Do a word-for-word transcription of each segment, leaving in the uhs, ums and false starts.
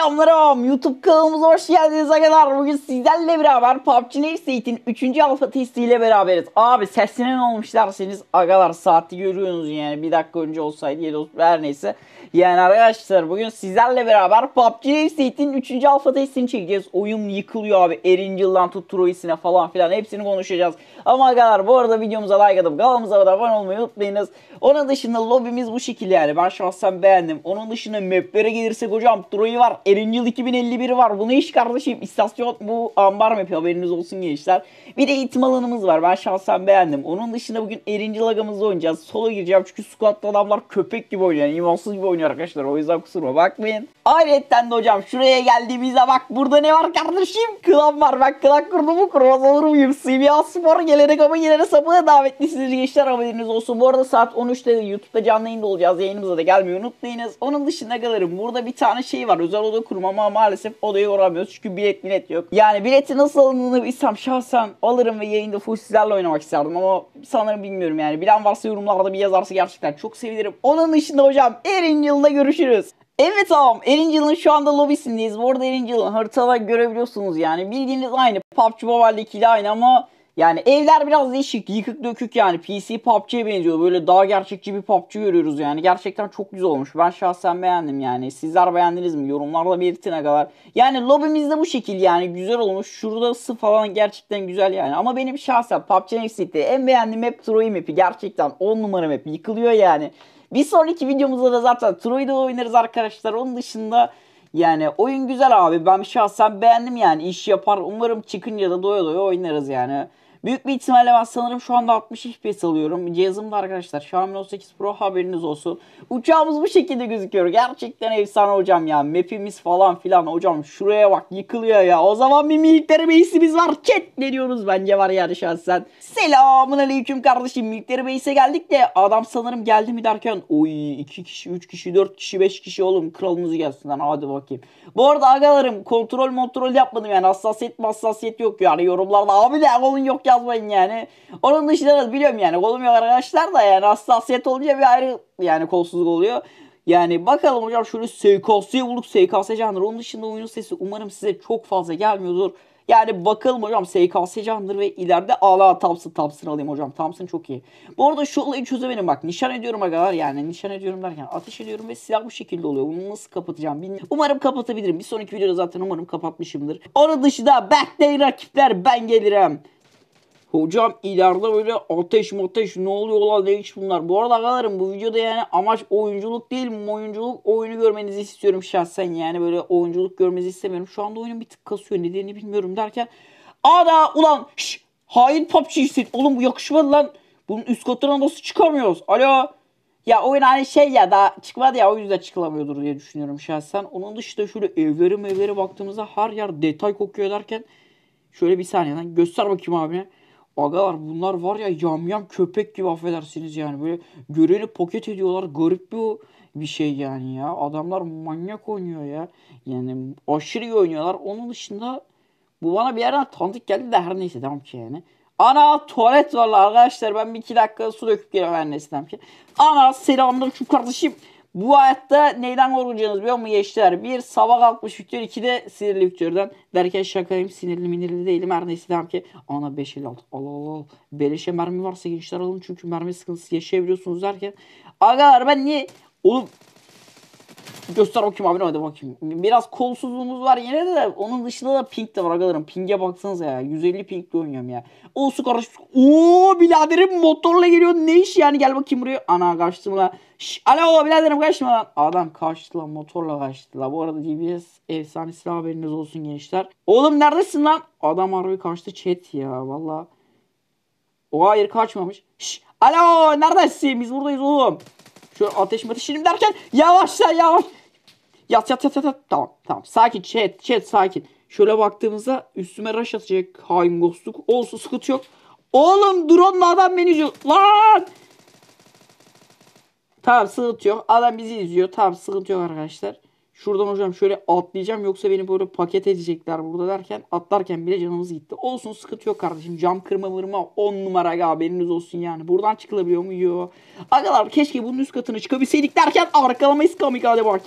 Selamlarım, YouTube kanalımıza hoş geldiniz arkadaşlar. Bugün sizlerle beraber P U B G Next'in üçüncü alfa testiyle beraberiz. Abi sesine ne olmuş derseniz agalar, saati görüyorsunuz yani, bir dakika önce olsaydı yedi otuz, her neyse. Yani arkadaşlar bugün sizlerle beraber P U B G Next'in üçüncü alfa testini çekeceğiz. Oyun yıkılıyor abi, Erangel'dan tut Troy'sine falan filan, hepsini konuşacağız. Ama agalar bu arada videomuza like atıp kanalımıza da abone olmayı unutmayınız. Onun dışında lobimiz bu şekilde yani, ben şahsen beğendim. Onun dışında maplere gelirsek hocam, Troy var, Erangel iki bin elli bir var. Bu ne iş kardeşim? İstasyon, bu ambar map, haberiniz olsun gençler. Bir de eğitim alanımız var, ben şahsen beğendim. Onun dışında bugün Erangel agamızda oynayacağız. Solo gireceğim çünkü squad'da adamlar köpek gibi oynuyor, yani imansız gibi oynuyor arkadaşlar, o yüzden kusuruma bakmayın. Ayrıca de hocam şuraya geldiğimizde bak, burada ne var kardeşim? Klan var. Ben klan kurdumu kurmaz olur muyum? C B A Spor gelerek ama gelene sapığa davetlisiniz gençler, haberiniz olsun. Bu arada saat on üçte de YouTube'da canlı yayında olacağız, yayınımıza da gelmeyi unutmayınız. Onun dışında kalırım, burada bir tane şey var, özel oda kurma, ama maalesef odayı uğramıyoruz çünkü bilet bilet yok. Yani bileti nasıl alındığını bilsem şahsen alırım ve yayında full sizlerle oynamak isterdim, ama sanırım bilmiyorum yani. Bilen varsa yorumlarda bir yazarsa gerçekten çok sevinirim. Onun dışında hocam Erangel'da görüşürüz. Evet tamam, Erangel'ın şu anda lobisindeyiz. Bu arada Erangel'ın haritada görebiliyorsunuz yani. Bildiğiniz aynı P U B G Mobile'deki ile aynı, ama yani evler biraz değişik, yıkık dökük yani. P C P U B G'ye benziyor. Böyle daha gerçekçi bir P U B G görüyoruz yani. Gerçekten çok güzel olmuş. Ben şahsen beğendim yani. Sizler beğendiniz mi? Yorumlarda belirtin kadar. Yani lobimizde bu şekil yani, güzel olmuş. Şurası falan gerçekten güzel yani. Ama benim şahsen P U B G Next'te en beğendiğim map Troy map'i. Gerçekten on numara map. Yıkılıyor yani. Bir sonraki videomuzda da zaten Troy'da oynarız arkadaşlar. Onun dışında yani oyun güzel abi. Ben şahsen beğendim yani. İş yapar. Umarım çıkınca da doya doya oynarız yani. Büyük bir ihtimalle ben sanırım şu anda altmış F P S alıyorum. Cihazımda arkadaşlar Xiaomi on sekiz Pro, haberiniz olsun. Uçağımız bu şekilde gözüküyor. Gerçekten efsane hocam ya. Map'imiz falan filan hocam. Şuraya bak, yıkılıyor ya. O zaman bir military base'imiz var. Chat ne diyorsunuz? Bence var yani şahsen. Selamun aleyküm kardeşim. Military base'e geldik de adam sanırım geldi mi derken, oy iki kişi, üç kişi, dört kişi, beş kişi, oğlum kralınızı gelsin lan, hadi bakayım. Bu arada agalarım, kontrol kontrol yapmadım yani, hassasiyet hassasiyet yok yani, yorumlarda abi de golün yok yazmayın yani. Onun dışında da biliyorum yani, golüm yok arkadaşlar da yani, hassasiyet olunca bir ayrı yani kolsuzluk oluyor. Yani bakalım hocam, şöyle S K S'yi bulduk, S K S candır. Onun dışında oyunun sesi umarım size çok fazla gelmiyordur. Yani bakalım hocam, S K S candır ve ileride ala Thompson Thompson alayım hocam. Thompson çok iyi. Bu arada şu olayı çözemedim bak. Nişan ediyorum agalar yani. Nişan ediyorum derken ateş ediyorum ve silah bu şekilde oluyor. Bunu nasıl kapatacağım bilmiyorum. Umarım kapatabilirim. Bir sonraki videoda zaten umarım kapatmışımdır. Onun dışında backday rakipler, ben gelirim. Hocam ileride böyle ateş ateş ne oluyor lan, ne iş bunlar. Bu arada agalarım, bu videoda yani amaç oyunculuk değil mi? Oyunculuk oyunu görmenizi istiyorum şahsen yani, böyle oyunculuk görmenizi istemiyorum. Şu anda oyunun bir tık kasıyor, nedenini bilmiyorum derken. Ana ulan şş, hain P U B G'sin. Oğlum bu yakışmadı lan. Bunun üst katına nasıl çıkamıyoruz? Alo. Ya oyun hani şey ya, daha çıkmadı ya, o yüzden çıkılamıyordur diye düşünüyorum şahsen. Onun dışında şöyle evlere mevlere baktığımızda her yer detay kokuyor derken. Şöyle bir saniye lan göster bakayım abi. Agalar bunlar var ya, yamyam köpek gibi, affedersiniz yani, böyle göreni paket ediyorlar, garip bir bir şey yani ya. Adamlar manyak oynuyor ya. Yani aşırı iyi oynuyorlar. Onun dışında bu bana bir yerden tanıdık geldi de her neyse, tamam ki yani. Ana tuvalet var arkadaşlar, ben bir iki dakika su döküp geliyorum, her neyse tamam ki. Ana selamünaleyküm kardeşim. Bu hayatta neyden korkacaksınız biliyor musun gençler? Bir, sabah kalkmış Victor. iki de sinirli Victor'dan. Derken şakayım, sinirli minirli değilim. Her neyse devam ki. Ana beş elli altı. Allah Allah Allah. Beleşe mermi varsa gençler alın. Çünkü mermi sıkıntısı yaşayabiliyorsunuz derken. Agalar ben niye... Oğlum... Göster bakayım abi, hadi bakayım. Biraz kolsuzluğumuz var yine de, de onun dışında da ping de var agalarım. Ping'e baksanıza ya. yüz elli pingle oynuyorum ya. Olsun kardeşim. Ooo biraderim motorla geliyor. Ne iş yani, gel bakayım buraya. Ana kaçtım lan. Şş, alo biraderim kaçma lan. Adam kaçtı lan, motorla kaçtı lan. Bu arada D B S efsanesi, haberiniz olsun gençler. Oğlum neredesin lan? Adam harbi kaçtı chat ya valla. O hayır kaçmamış. Şş, alo neredesin? Biz buradayız oğlum. Şöyle ateş ateşelim derken yavaş lan yavaş. Yat yat yat yat. Tamam tamam. Sakin chat chat sakin. Şöyle baktığımızda üstüme rush atacak hain ghostluk. Olsun sıkıntı yok. Oğlum drone'la adam beni izliyor. Lan! Tamam sıkıntı yok. Adam bizi izliyor. Tamam sıkıntı yok arkadaşlar. Şuradan hocam şöyle atlayacağım, yoksa beni böyle paket edecekler burada derken, atlarken bile canımız gitti. Olsun sıkıntı yok kardeşim. Cam kırma mırma on numara, haberiniz olsun yani. Buradan çıkılabiliyor mu? Yok. Agalar keşke bunun üst katına çıkabilseydik derken arkalamayız kamikaze bakayım.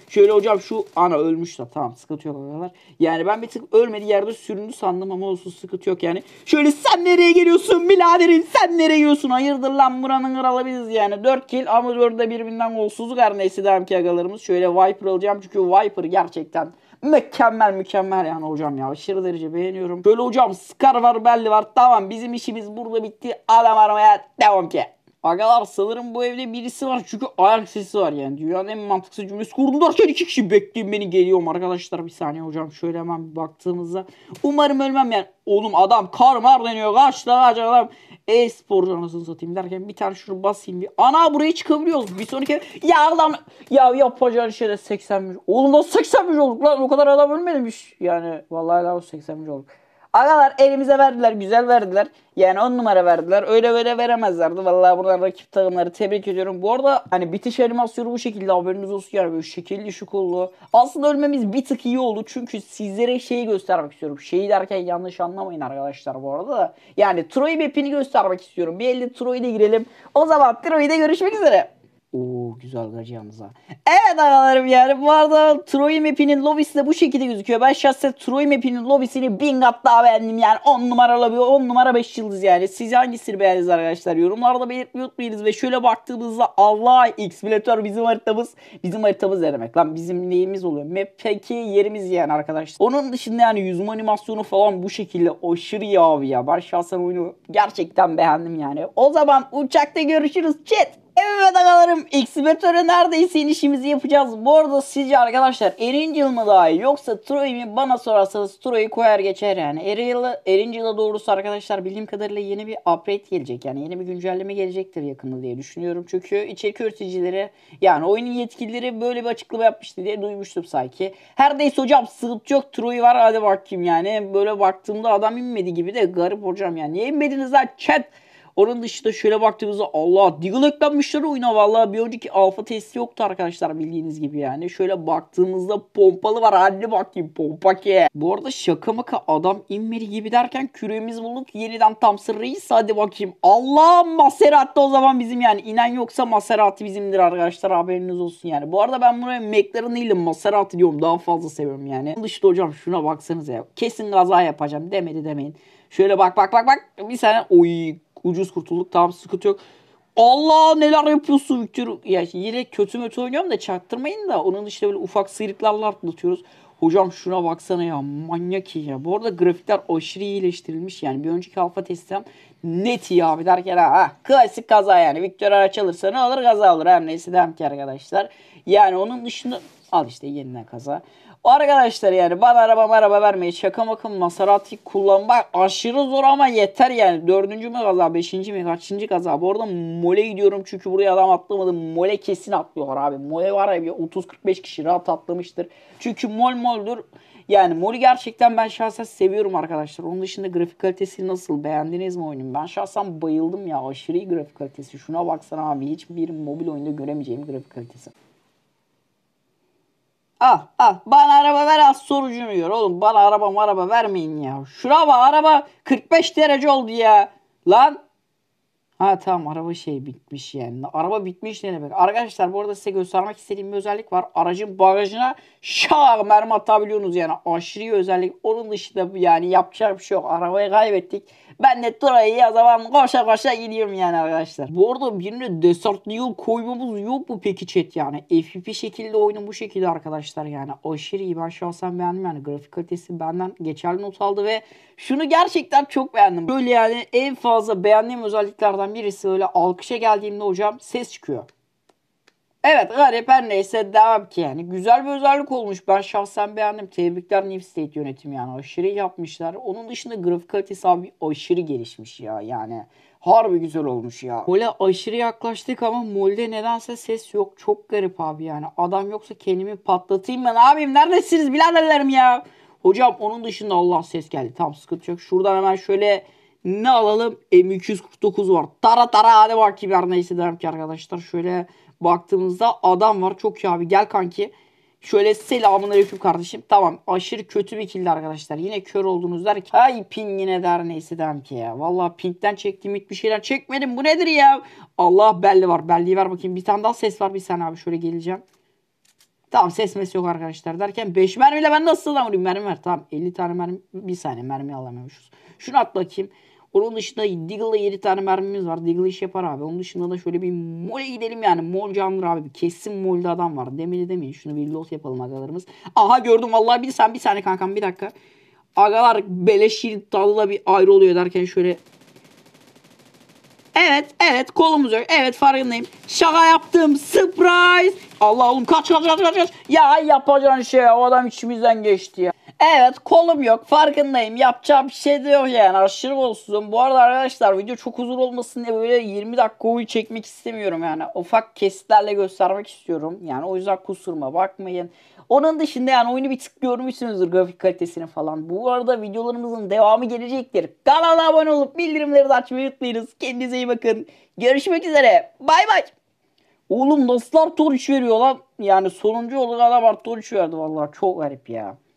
Şöyle hocam şu ana ölmüşler. Tamam sıkıntı yok arkadaşlar. Yani ben bir tık ölmedi yerde süründü sandım ama olsun sıkıntı yok yani. Şöyle sen nereye geliyorsun biraderim? Sen nereye geliyorsun? Hayırdır lan buranın kralı biziz yani. dört kill ama dörtte birbirinden golsuzluk her neyse devam ki agalarımız. Şöyle Viper alacağım çünkü Viper gerçekten mükemmel mükemmel yani hocam ya. Aşırı derece beğeniyorum. Şöyle hocam Scar var belli var. Tamam bizim işimiz burada bitti. Adam aramaya devam ki. Agalar sanırım bu evde birisi var çünkü ayak sesi var yani. Dünyanın en mantıksız cümlesi kurdum derken iki kişi bekleyin beni geliyorum arkadaşlar. Bir saniye hocam şöyle hemen bir baktığımızda. Umarım ölmem yani. Oğlum adam kar mar deniyor. Kaç da kaç adam. E-sporcu anasını satayım derken bir tane şunu basayım bir. Ana buraya çıkabiliyoruz. Bir sonraki ya lan ya yapacağın şeyde seksenmiş. Oğlum nasıl seksenmiş olduk lan? O kadar adam ölmemiş. Yani vallahi la seksenmiş olduk. Agalar elimize verdiler. Güzel verdiler. Yani on numara verdiler. Öyle böyle veremezlerdi. Vallahi buradan rakip takımları tebrik ediyorum. Bu arada hani bitiş animasyonu bu şekilde haberiniz olsun yani böyle şekilli şukullu. Aslında ölmemiz bir tık iyi oldu. Çünkü sizlere şeyi göstermek istiyorum. Şeyi derken yanlış anlamayın arkadaşlar bu arada da. Yani Troy map'ini göstermek istiyorum. Bir elde Troy'da girelim. O zaman Troy'da görüşmek üzere. Oo güzel gacıyamız ha. Evet aralarım yani. Bu arada Troy map'inin lobisi de bu şekilde gözüküyor. Ben şahsen Troy map'inin lobisini bin kat daha beğendim yani. on numara lobi, on numara beş yıldız yani. Siz hangisini beğendiniz arkadaşlar? Yorumlarda belirtmeyi unutmayınız. Ve şöyle baktığımızda Allah X-Simulator bizim haritamız. Bizim haritamız ne demek lan? Bizim neyimiz oluyor? Map'teki yerimiz yani arkadaşlar. Onun dışında yani yüzme animasyonu falan bu şekilde aşırı iyi abi ya. Ben şahsen oyunu gerçekten beğendim yani. O zaman uçakta görüşürüz chat. Evet agalarım X-Simulator'a neredeyse inişimizi yapacağız. Bu arada sizce arkadaşlar Erangel mı daha iyi yoksa Troy mi? Bana sorarsanız Troy'u koyar geçer yani. Erangel'a doğrusu arkadaşlar bildiğim kadarıyla yeni bir upgrade gelecek. Yani yeni bir güncelleme gelecektir yakında diye düşünüyorum. Çünkü içerik üreticileri yani oyunun yetkilileri böyle bir açıklama yapmıştı diye duymuştum sanki. Her neyse hocam sıkıntı yok Troy var hadi bakayım yani. Böyle baktığımda adam inmedi gibi de garip hocam yani. Niye inmediniz lan chat? Onun dışında şöyle baktığımızda Allah Deagle eklenmişler oyuna vallahi bir önceki alfa testi yoktu arkadaşlar bildiğiniz gibi yani. Şöyle baktığımızda pompalı var hadi bakayım pompa ki. Bu arada şaka maka adam inmeli gibi derken küreğimiz bulduk yeniden Thompson Reis hadi bakayım. Allah Maserati o zaman bizim yani inen yoksa Maserati bizimdir arkadaşlar haberiniz olsun yani. Bu arada ben buraya McLaren değil Maserati diyorum daha fazla seviyorum yani. Onun dışında hocam şuna baksanıza ya kesin kaza yapacağım demedi demeyin. Şöyle bak bak bak bak bir saniye oy ucuz kurtulduk tamam sıkıntı yok. Allah neler yapıyorsun Victor. Ya yine kötü mötü oynuyorum da çaktırmayın da onun dışında böyle ufak sıyrıklarla atlatıyoruz. Hocam şuna baksana ya manyak iyi ya. Bu arada grafikler aşırı iyileştirilmiş yani bir önceki alfa testten net iyi abi derken ha, ha klasik kaza yani. Victor araç alırsa ne olur kaza olur her neyse devam ki arkadaşlar. Yani onun dışında al işte yeniden kaza. Arkadaşlar yani bana araba araba vermeyi şaka makım Maserati kullanmak aşırı zor ama yeter yani. Dördüncü mü kaza, beşinci mi, kaçıncı kaza. Bu arada mole gidiyorum çünkü buraya adam atlamadı. Mole kesin atlıyorlar abi. Mole var ya otuz kırk beş kişi rahat atlamıştır. Çünkü mol moldur. Yani molü gerçekten ben şahsen seviyorum arkadaşlar. Onun dışında grafik kalitesi nasıl? Beğendiniz mi oyunu? Ben şahsen bayıldım ya. Aşırı iyi grafik kalitesi. Şuna baksana abi. Hiçbir mobil oyunda göremeyeceğim grafik kalitesi. Al al bana araba ver az sorucunu yiyor oğlum bana araba araba vermeyin ya. Şuna bak araba kırk beş derece oldu ya. Lan. Ha tamam araba şey bitmiş yani. Araba bitmiş ne demek? Arkadaşlar bu arada size göstermek istediğim bir özellik var. Aracın bagajına şak mermi atabiliyorsunuz yani. Aşırı iyi özellik. Onun dışında yani yapacak bir şey yok. Arabayı kaybettik. Ben de Troy'u o zaman koşa koşa gidiyorum yani arkadaşlar. Bu arada birine Desert Eagle koymamız yok mu peki chat yani? F P P şekilde oyunu bu şekilde arkadaşlar yani. Aşırı iyi ben şahsen beğendim yani. Grafik kalitesi benden geçerli not aldı ve şunu gerçekten çok beğendim. Böyle yani en fazla beğendiğim özelliklerden birisi öyle alkışa geldiğimde hocam ses çıkıyor. Evet garip her neyse devam ki yani. Güzel bir özellik olmuş. Ben şahsen beğendim. Tebrikler New State yönetim yani. Aşırı yapmışlar. Onun dışında grafik kalitesi abi aşırı gelişmiş ya. Yani harbi güzel olmuş ya. Mole aşırı yaklaştık ama Mol'de nedense ses yok. Çok garip abi yani. Adam yoksa kendimi patlatayım ben. Abim neredesiniz biraderlerim ya. Hocam onun dışında Allah ses geldi. Tam sıkıntı yok. Şuradan hemen şöyle ne alalım? M iki yüz kırk dokuz var. Tara tara hadi bakayım her neyse derim ki arkadaşlar. Şöyle baktığımızda adam var. Çok iyi abi gel kanki. Şöyle selamünaleyküm kardeşim. Tamam aşırı kötü bir kildi arkadaşlar. Yine kör oldunuz der ki ay ping yine der neyse derim ki ya. Vallahi pingden çektiğim hiçbir şeyler çekmedim. Bu nedir ya? Allah belli var. Belliği ver bakayım. Bir tane daha ses var bir saniye abi şöyle geleceğim. Tamam ses mes yok arkadaşlar derken beş mermiyle ben nasıl adam vurayım? Mermi ver. Tamam elli tane mermi. Bir saniye mermi alamıyormuşuz. Şunu at bakayım. Onun dışında Deagle'la yedi tane mermimiz var. Deagle iş yapar abi. Onun dışında da şöyle bir mole gidelim yani. Mol candır abi. Kesin molde adam var. Demeli demeyin. Şunu bir lot yapalım agalarımız. Aha gördüm vallahi bir sen bir saniye kankam bir dakika. Agalar beleş şirin tadı bir ayrı oluyor derken şöyle. Evet evet kolumuz yok. Evet farkındayım. Şaka yaptım. Surprise. Allah oğlum kaç kaç kaç kaç kaç. Ya yapacağın şey o adam içimizden geçti ya. Evet kolum yok farkındayım. Yapacağım bir şey de yok yani aşırı olsun. Bu arada arkadaşlar video çok uzun olmasın diye böyle yirmi dakika oyu çekmek istemiyorum yani. Ufak kesitlerle göstermek istiyorum. Yani o yüzden kusuruma bakmayın. Onun dışında yani oyunu bir tık görmüşsünüzdür grafik kalitesini falan. Bu arada videolarımızın devamı gelecektir. Kanala abone olup bildirimleri de açmayı unutmayınız. Kendinize iyi bakın. Görüşmek üzere. Bay bay. Oğlum nasıl Tor üç veriyor lan? Yani sonuncu olan adam Tor üç verdi vallahi çok garip ya.